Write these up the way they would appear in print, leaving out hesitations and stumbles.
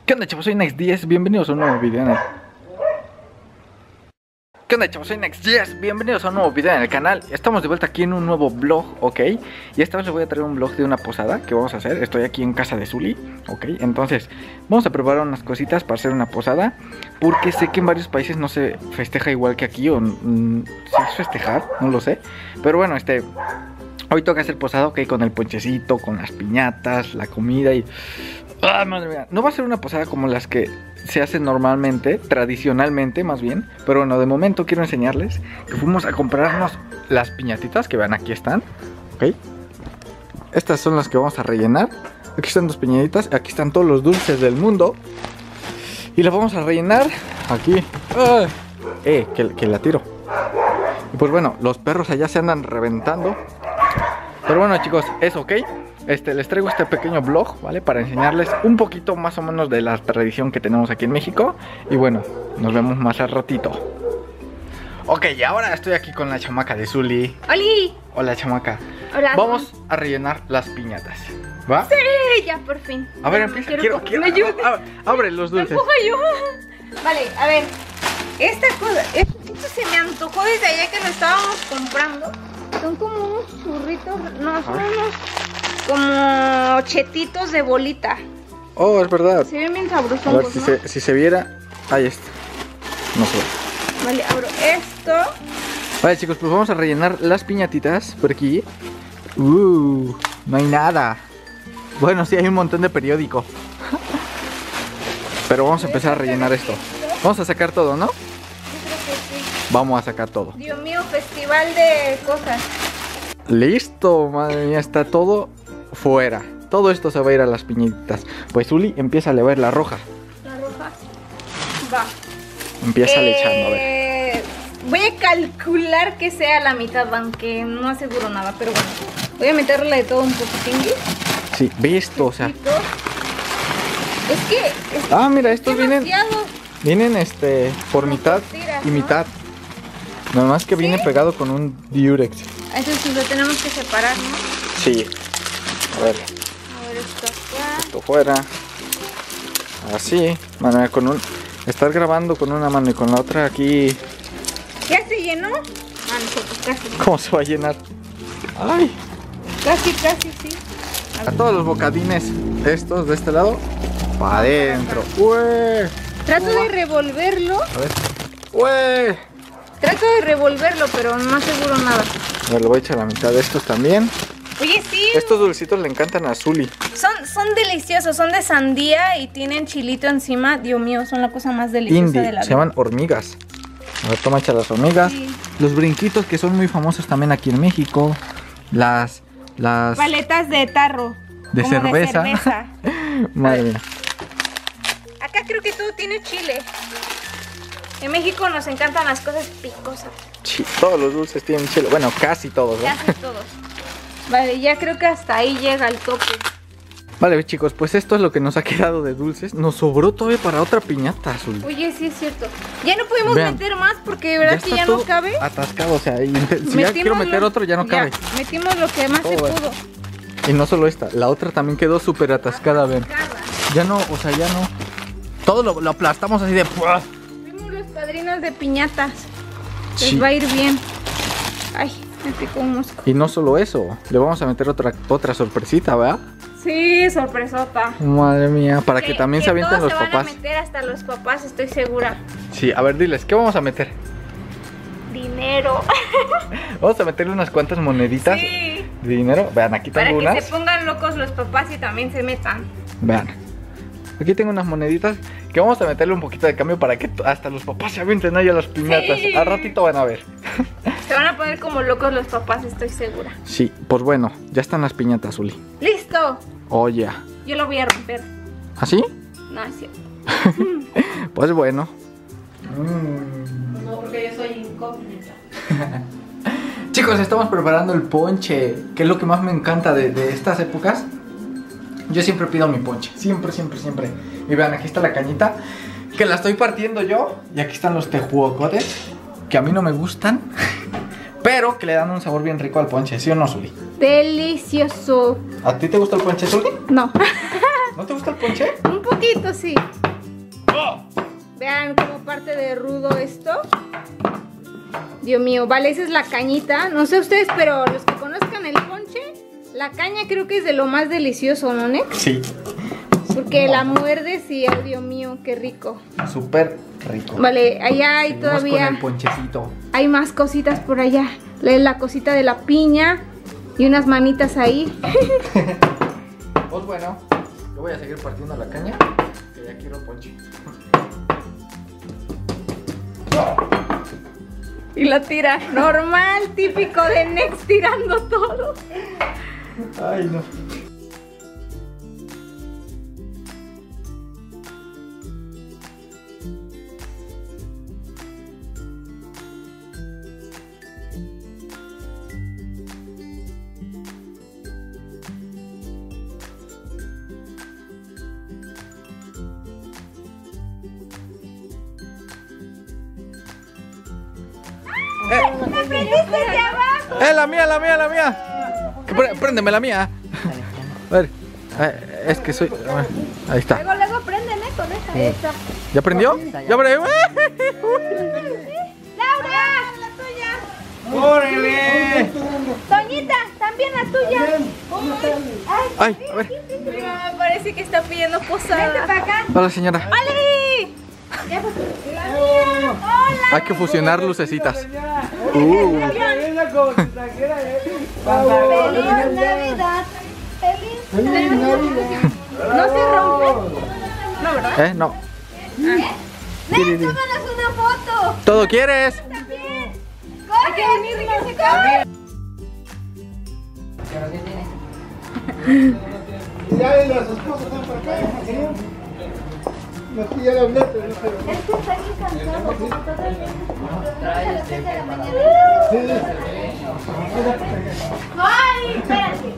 ¿Qué onda, chavos? Soy Next10, bienvenidos a un nuevo video en el... ¿Qué onda, chavos? Soy Next10, bienvenidos a un nuevo video en el canal. Estamos de vuelta aquí en un nuevo vlog, ¿ok? Y esta vez les voy a traer un vlog de una posada que vamos a hacer. Estoy aquí en casa de Zuli, ¿ok? Entonces, vamos a preparar unas cositas para hacer una posada, porque sé que en varios países no se festeja igual que aquí, o si es festejar, no lo sé. Pero bueno, hoy toca hacer posada, ¿ok? Con el ponchecito, con las piñatas, la comida y... ¡ah, madre mía! No va a ser una posada como las que se hacen normalmente, tradicionalmente más bien. Pero bueno, de momento quiero enseñarles que fuimos a comprarnos las piñatitas, que vean, aquí están, ¿ok? Estas son las que vamos a rellenar. Aquí están dos piñatitas, aquí están todos los dulces del mundo. Y las vamos a rellenar aquí. Que la tiro. Y pues bueno, los perros allá se andan reventando. Pero bueno, chicos, eso, ¿ok? Les traigo este pequeño vlog, ¿vale? Para enseñarles un poquito más o menos de la tradición que tenemos aquí en México. Y bueno, nos vemos más al ratito. Ok, y ahora estoy aquí con la chamaca de Zuli. ¡Holi! Hola, chamaca. Hola. Vamos a rellenar las piñatas, ¿va? Sí, ya por fin. A ver, empieza. Quiero ¿Me ayudes? Abre los dulces. ¿Me empujo yo? Vale, a ver. Esta cosa, esto se me antojó desde allá que lo estábamos comprando. Son como unos churritos, no, son unos como chetitos de bolita. Oh, es verdad. Se ven bien sabrosos. A ver, ¿no? si se viera. Ahí está. No se ve. Vale, abro esto. Vale, chicos, pues vamos a rellenar las piñatitas por aquí. No hay nada. Bueno, sí hay un montón de periódico. Pero vamos a empezar a rellenar esto. Vamos a sacar todo, ¿no? Yo creo que sí. Vamos a sacar todo. Dios mío, festival de cosas. Listo, madre mía, está todo fuera. Todo esto se va a ir a las piñitas. Pues Zuli, empieza a leer la roja. La roja. Va. Empieza echando, a ver. Voy a calcular que sea la mitad, aunque no aseguro nada, pero bueno. Voy a meterle de todo un poquitín. Sí, ve esto, o sea. Es que... Mira, estos vienen por mitad tiras, y ¿no? mitad. Nada más que viene pegado con un Durex. Eso sí lo tenemos que separar, ¿no? Sí. A ver, Esto acá. esto fuera. Así. Mano, estar grabando con una mano y con la otra aquí. ¿Ya se llenó? Nosotros casi. ¿Cómo se va a llenar? Ay. Casi, sí. A todos los bocadines estos de este lado, para adentro. ¡Ué! Trato de revolverlo. A ver. ¡Ué! Trato de revolverlo, pero no aseguro nada. A ver, le voy a echar la mitad de estos también. Oye, sí. Estos dulcitos le encantan a Zuli. Son deliciosos, son de sandía y tienen chilito encima. Dios mío, son la cosa más deliciosa de la vida. Se llaman hormigas. A ver, toma, echa las hormigas. Sí. Los brinquitos que son muy famosos también aquí en México. Las paletas de tarro. De como cerveza. De cerveza. Madre mía. Acá creo que todo tiene chile. En México nos encantan las cosas picosas. Sí, todos los dulces tienen chile. Bueno, casi todos, ¿no? Casi todos. Vale, ya creo que hasta ahí llega el tope. Vale, chicos, pues esto es lo que nos ha quedado de dulces. Nos sobró todavía para otra piñata, Zuli. Oye, sí es cierto. Ya no podemos Vean, meter más porque de verdad que ya no cabe. Atascado, o sea, si ya quiero meter otro ya no cabe. Metimos lo que más se pudo. Y no solo esta, la otra también quedó súper atascada, ven. Ya no, o sea, ya no. Todo lo aplastamos así de... Fuimos los padrinos de piñatas. Sí. Les va a ir bien. Ay, me picó un mosco. Y no solo eso, le vamos a meter otra sorpresita, ¿verdad? Sí, sorpresota. Madre mía, para que también se avienten los papás. Se van a meter hasta los papás, estoy segura. Sí, a ver, diles, ¿qué vamos a meter? Dinero. Vamos a meterle unas cuantas moneditas Sí. de dinero. Vean, aquí tengo Para que unas. se pongan locos los papás y también se metan. Vean, aquí tengo unas moneditas que vamos a meterle un poquito de cambio para que hasta los papás se avienten ahí a las piñatas. Sí. Al ratito van a ver. Se van a poner como locos los papás, estoy segura. Sí, pues bueno, ya están las piñatas, Zuli. ¡Listo! Oh, ya. Yo lo voy a romper. ¿Así? No, es cierto. Pues bueno. No, porque yo soy incógnita. Chicos, estamos preparando el ponche, que es lo que más me encanta de estas épocas. Yo siempre pido mi ponche, siempre. Y vean, aquí está la cañita, que la estoy partiendo yo. Y aquí están los tejuocotes, que a mí no me gustan, pero que le dan un sabor bien rico al ponche, ¿sí o no, Zuli? Delicioso. ¿A ti te gusta el ponche, Zuli? No. ¿No te gusta el ponche? Un poquito, sí. Vean cómo parte de rudo esto. Dios mío, vale, esa es la cañita. No sé ustedes, pero los que conozcan el ponche, la caña creo que es de lo más delicioso, ¿no, Nex? Sí. Porque la muerdes y, oh, Dios mío, qué rico. Súper rico. Vale, allá hay Seguimos todavía... con el ponchecito. Hay más cositas por allá. La cosita de la piña y unas manitas ahí. Pues bueno, yo voy a seguir partiendo la caña, que ya quiero ponche. Y la tira. Normal, típico de Nex tirando todo. Ay, no. ¡Me prendiste de abajo! La mía, la mía, la mía. Préndeme la mía. A ver, es que soy... Ahí está. Luego préndeme con esta. ¿Ya prendió? ¿Ya prendió? ¡Laura! ¡La tuya! ¡Órale! Toñita, también la tuya. Ay, a ver. Mi mamá parece que está pidiendo posada. Vente para acá. Hola, señora. ¡Oli! ¡Hola! Hay que fusionar lucecitas. ¡Feliz Navidad! ¡Feliz Navidad! ¿No se rompe? No, ¿verdad? No. ¡Ven, tómanos una foto! ¿Todo quieres? ¡También! ¡Corre! ¡Que se cae! Ya las esposas están para acá. No, ya le hablé, pero no sé. Es que está bien cansado. ¡Ay, espérate!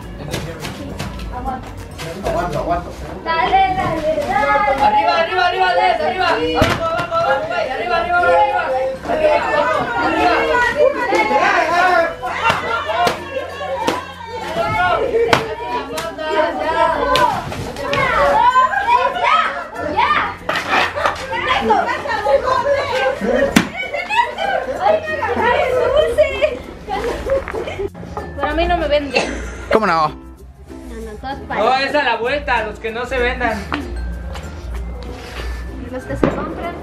Aguanto. Dale. Arriba, Alex, arriba. Abajo, güey. Arriba. Pero a mí no me vende. ¿Cómo no? No, es a la vuelta, los que no se vendan. Los que se compran.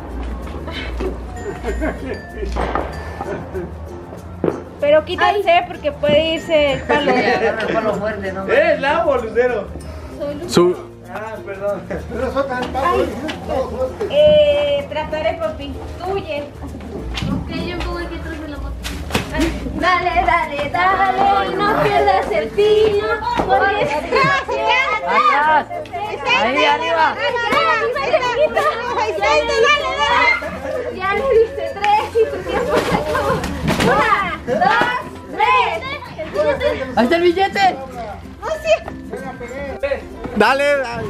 Pero quítense porque puede irse el palo. El palo fuerte, ¿no? ¿Eres Lau o Lucero? Ah, perdón. Pero suelta el palo. Trataré, papi. Tuye. Ok, yo me voy aquí atrás de la moto. Dale, no pierdas el tino. Atrás. Ahí, arriba. Ya le diste 3 y tu tiempo se acabó. 1, 2, 3. Ahí está el billete. Dale.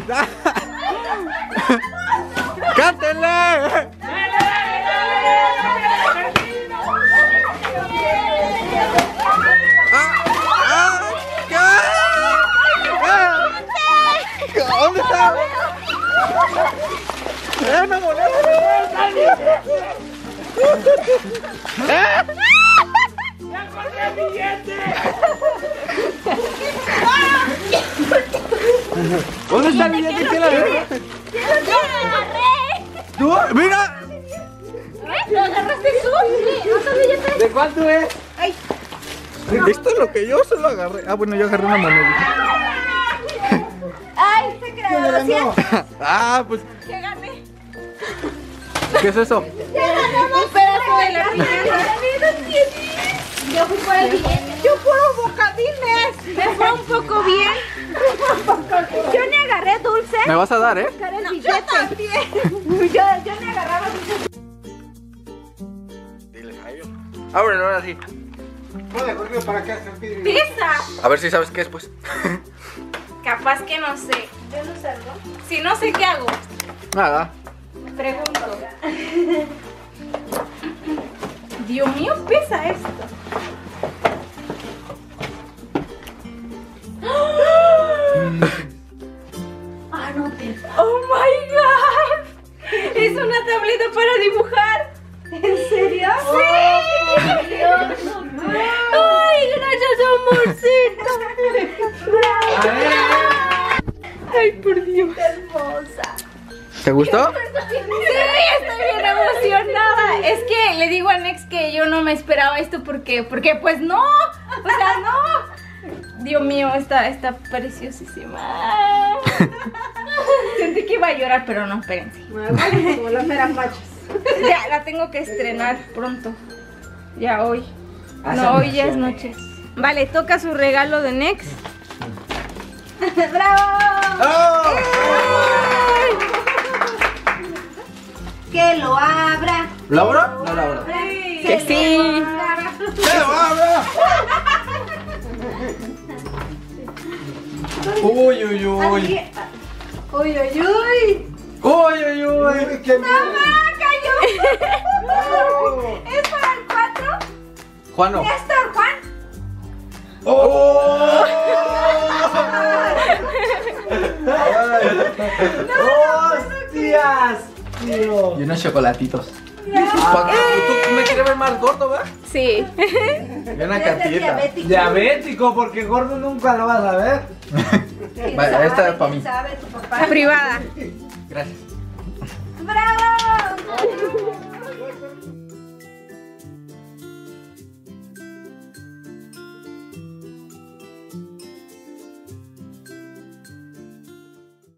¡Cántenle! ¿Dónde está? ¡Una moneda! ¿Dónde está el billete? ¿Quién la ve? ¿Tú? ¡Mira! ¿Lo agarraste tú? ¿Otro billete? ¿De cuánto es? Esto es lo que yo solo agarré. Ah, bueno, yo agarré una moneda. ¡Ay, se creó 200! Ah, pues, ¿Qué gané? ¿qué es eso? Un pedazo de la piñata. Yo fui por el billete. Yo por bocadines. Me fue un poco bien. Yo ni agarré dulce. Me vas a dar, ¿eh? Agarré el billete. Yo también. Yo ni agarraba dulce. Diles a ellos. Ábrelo ahora sí. Puede correr para acá, se pide. ¡Pisa! A ver si sabes qué es, pues. Capaz que no sé. Yo no sé, ¿no? Si no sé qué hago, Nada. pregunto. Dios mío, pesa esto. ¡Ay, paleta para dibujar. ¿En serio? ¡Sí! ¡Ay, gracias, amorcito! ¡Ay, por Dios! ¡Qué hermosa! ¿Te gustó? Sí, estoy bien emocionada. Es que le digo a Nex que yo no me esperaba esto porque pues no. O sea, no. Dios mío, está preciosísima. Sentí que iba a llorar, pero no, espérense. Como las meras machos. Ya, la tengo que estrenar pronto. Ya hoy. No, hoy ya es noche. Vale, toca su regalo de Nex. ¡Bravo! ¡Oh! Que lo abra. ¿Lo abro? No lo abro. Que sí. ¡Que lo abro! Uy, uy, uy. Uy, uy, uy. Uy, uy, uy. ¡Qué ¡Mamá, cayó! ¿Es para el 4? Juano. ¿Néstor, Juan? ¡Oh! ¡Hostias! Tío. Y unos chocolatitos. ¿Tú me quieres ver más gordo, verdad? Sí. Y una cartita. Diabético, porque gordo nunca lo vas a ver. Vale, esta es para mí. ¿Sabe tu papá? Privada. Gracias. ¡Bravo!